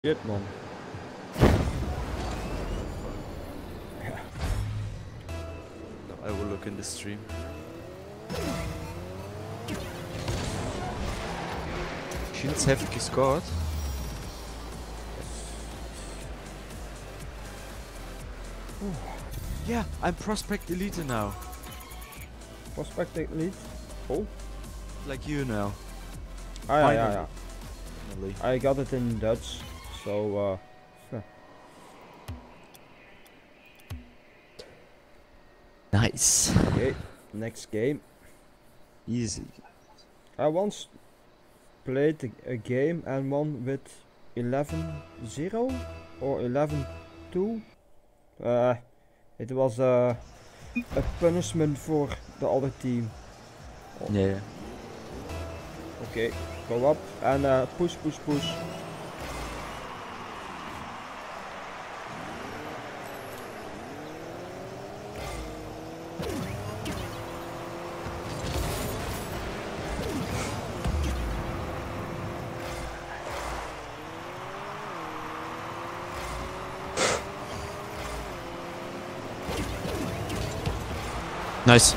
Shit, man. I will look in the stream. Shields have gescored. Yeah, I'm Prospect Elite now. Prospect Elite? Oh. Like you now. Ah, yeah. Finally. I got it in Dutch, so Nice. okay, next game. Easy. I once played a game and won with 11-0 or 11-2. It was a punishment for the other team. Yeah. Okay, go up and push. Nice.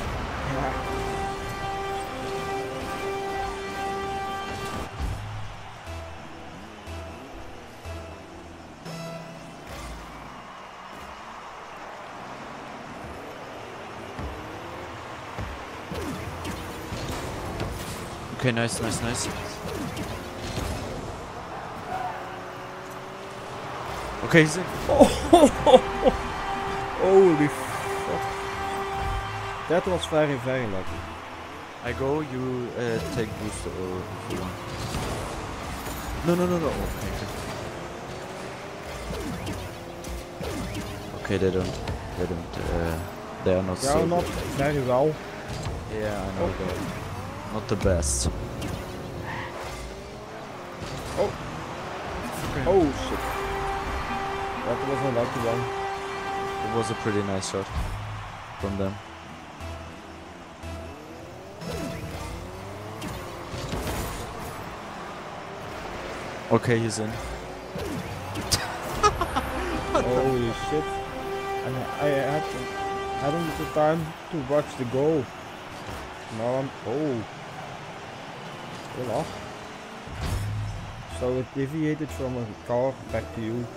Okay, nice. Okay, he's in. Holy fuck. That was very lucky. I go, you take booster or if you want. No. Okay, they are not They so are not good. very well. Yeah, I know they're not the best. Oh. Okay. Oh shit. That was a lucky one. It was a pretty nice shot from them. Okay, he's in. Holy shit. And I hadn't the time to watch the goal. Now I'm Hola. So it deviated from a car back to you.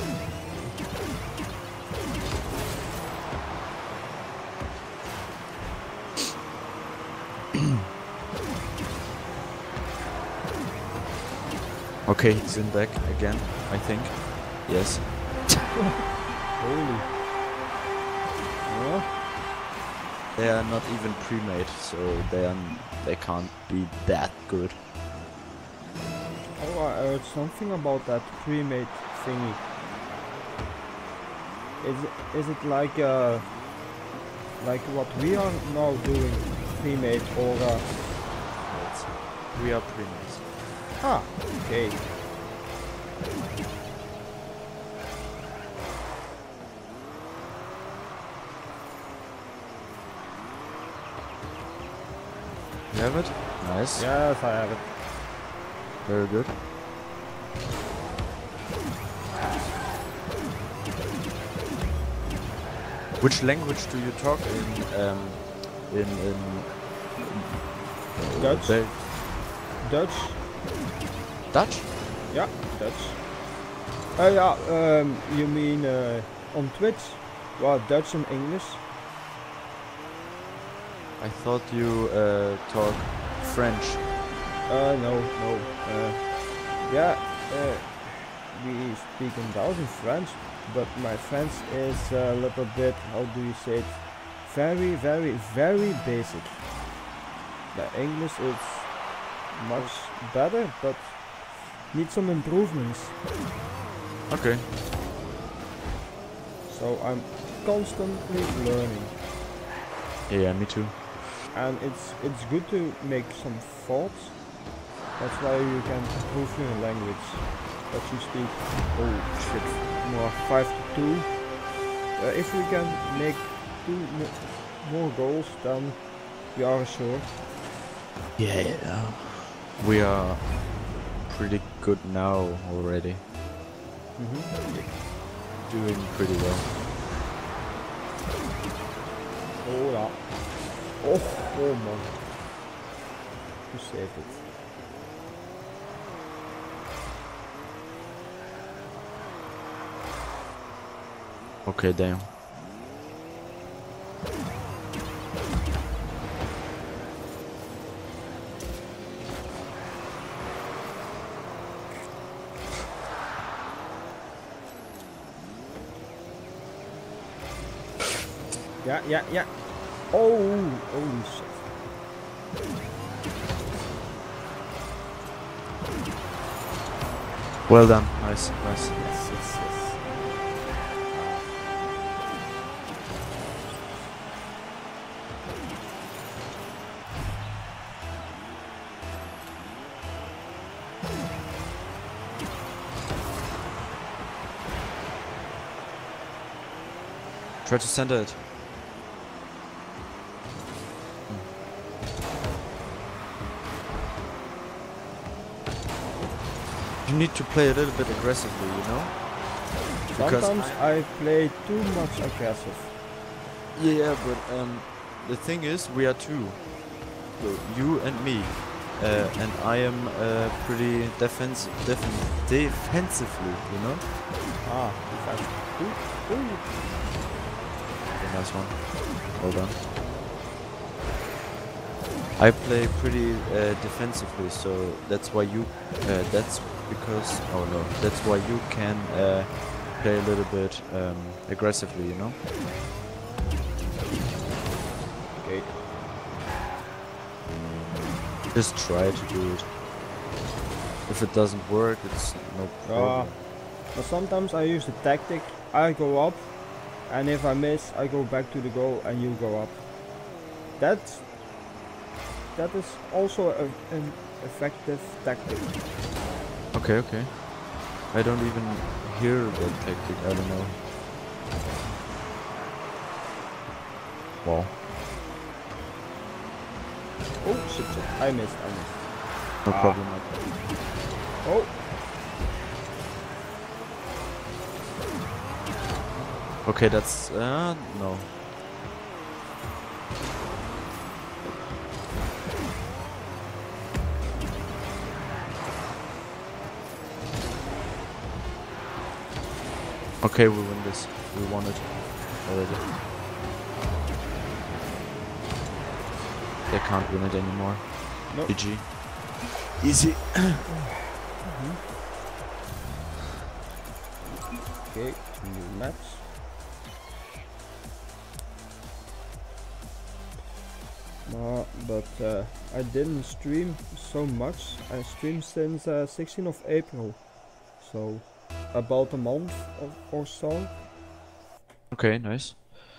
Okay, he's in back again, I think. Yes. Holy. Yeah. They are not even pre-made, so they can't be that good. Oh, I heard something about that pre-made thingy. Is it like what we are now doing, pre-made or We are pre-made. Ah, okay. You have it? Nice. Yes, I have it. Very good. Which language do you talk in Dutch. Dutch. Dutch? Yeah, Dutch. Yeah, you mean on Twitch? Well, Dutch and English. I thought you talk French. No. Yeah, we speak in Belgium French, but my French is a little bit, how do you say it, very basic. The English is much better, but need some improvements. Okay. So I'm constantly learning. Yeah, me too. And it's good to make some thoughts. That's why you can improve your language. That you speak, oh shit, more 5-2. If we can make more goals, then we are sure. Yeah. We are pretty good now already. Doing pretty well. Oh ja. Oh man. You saved it. Okay, damn. Yeah. Oh, holy shit. Well done. Nice. Yes. Try to center it. You need to play a little bit aggressively, you know? Because Sometimes I play too much aggressive. yeah, but the thing is, we are two. So you and me. And I am pretty defensively, you know? Ah, defense. Ooh. Okay, nice one. Well done. I play pretty defensively, so that's why you. That's because. Oh no, that's why you can play a little bit aggressively, you know. Okay. Just try to do it. If it doesn't work, it's no problem. But sometimes I use the tactic. I go up, and if I miss, I go back to the goal, and you go up. That is also an effective tactic. Okay. I don't even hear that tactic. I don't know. Wow. Oh shit! I missed. No problem. Oh. Okay, that's no. Okay, we win this. We won it already. They can't win it anymore. Nope. GG. Easy. Okay, new match. No, but I didn't stream so much. I streamed since 16th of April, so about a month or so. Okay, nice.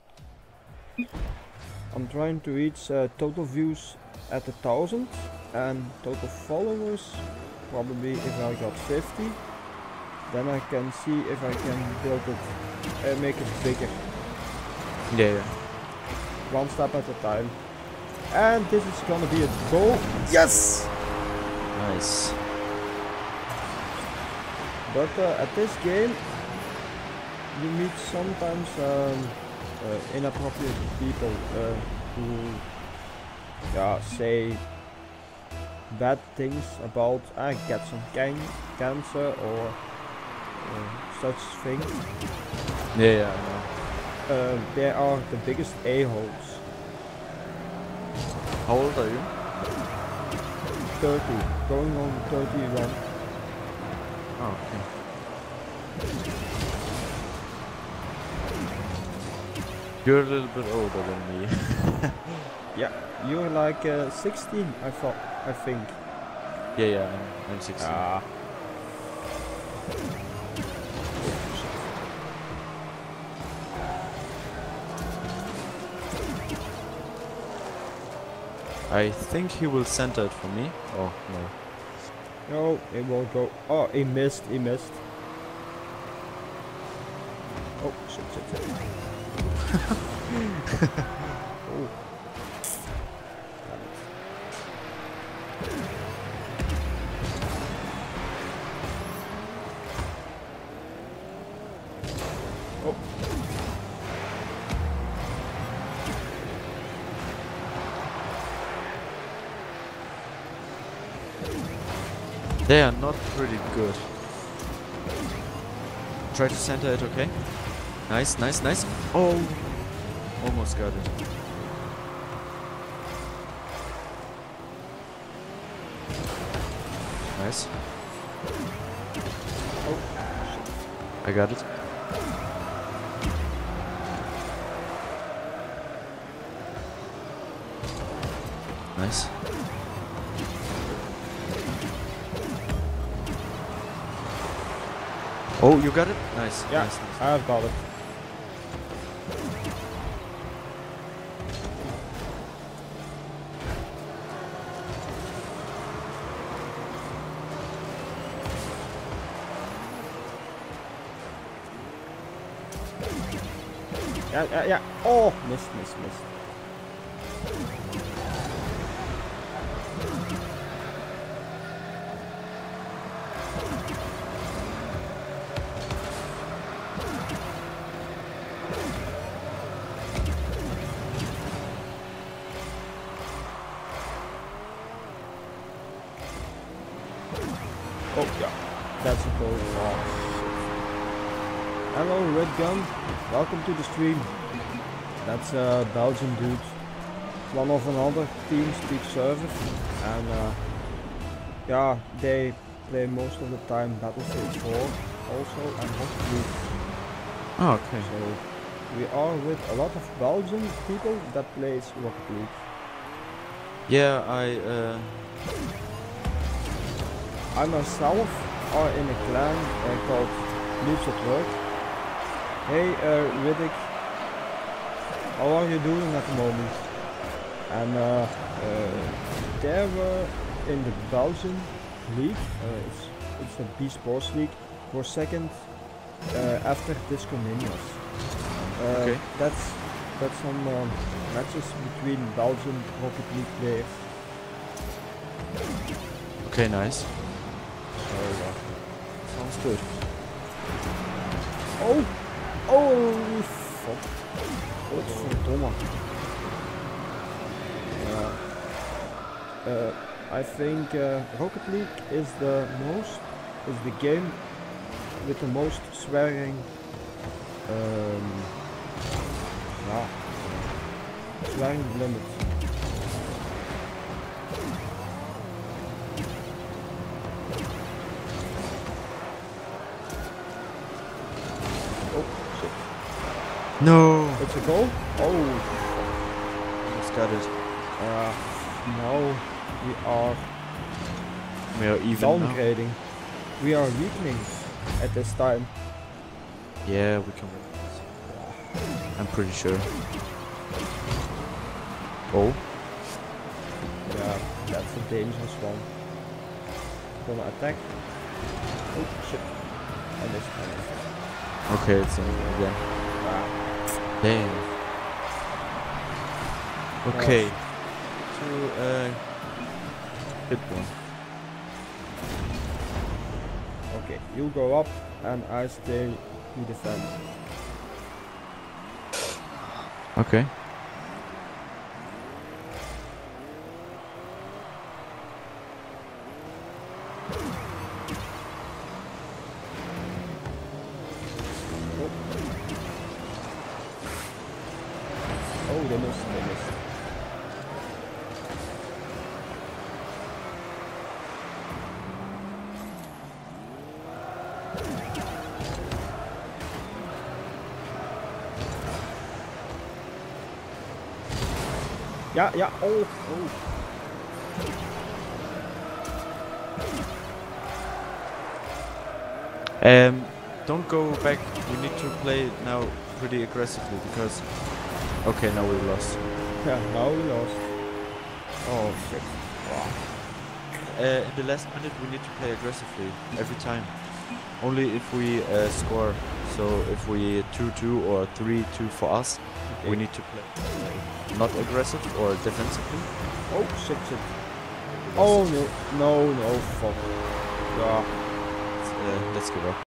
I'm trying to reach total views at 1,000 and total followers. Probably if I got 50, then I can see if I can build it and make it bigger. Yeah. One step at a time. And this is gonna be a goal. Yes! Nice. But at this game, you meet sometimes inappropriate people who say bad things about get some cancer or such things. Yeah, I know. They are the biggest a-holes. How old are you? 30, going on 31. Oh, okay. You're a little bit older than me. Yeah, you're like 16, I think. Yeah, I'm 16. Ah. I think he will center it for me. Oh, no. No, it won't go. Oh, he missed. Oh, shit. Oh. Damn it. Oh. They are not pretty good. Try to center it, okay? Nice, nice, nice. Oh, almost got it. Nice. Oh. I got it. Nice. Oh, you got it? Nice. Yeah, Nice, nice. I've got it. Yeah. Oh, missed. Oh, yeah. That's a goal. Oh, hello, Red Gun. Welcome to the stream. That's a Belgian dude. One of another TeamSpeak server. And yeah, they play most of the time Battlefield 4 also and Rocket League. Oh, okay. So we are with a lot of Belgian people that plays Rocket League. Yeah, I myself are in a clan called Noobs at Work. Hey Riddick, how are you doing at the moment? And they were in the Belgian league, it's the B Sports League, for second after Disco Ninjas. Okay. That's some matches between Belgian Rocket League players. okay, nice. So sounds good. Oh! Oh! Fuck. Godverdomme. I think Rocket League is the game with the most swearing. Swearing limit. Oh shit. No! It's a goal? Oh. Almost got it. No, We are even now. downgrading. We are weakening at this time. Yeah, we can win this. I'm pretty sure. Oh, Yeah, that's a dangerous one. Gonna attack. Oh shit. I missed. okay, it's in again. Ah, Damn. Okay. To hit one. okay, you go up and I stay to defend. Okay. Oh, they missed. Yeah. Oh. Don't go back. We need to play now pretty aggressively because. Okay, now we lost. Yeah, now we lost. Oh shit. Wow. In the last minute, we need to play aggressively every time. Only if we score. So if we 2-2 or 3-2 for us, we need to play not aggressive or defensively. Oh shit. Oh no, fuck. Yeah. Let's give up.